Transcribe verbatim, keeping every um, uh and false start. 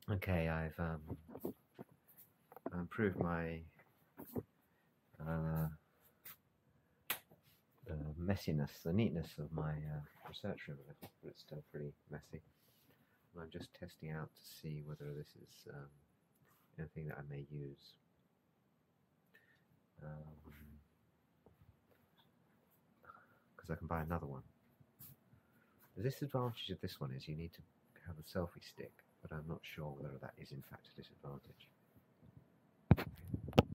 Okay, I've um, improved my uh, the messiness, the neatness of my uh, research room a little, but it's still pretty messy. And I'm just testing out to see whether this is um, anything that I may use. Because um, I can buy another one. The disadvantage of this one is you need to have a selfie stick, but I'm not sure whether that is in fact a disadvantage.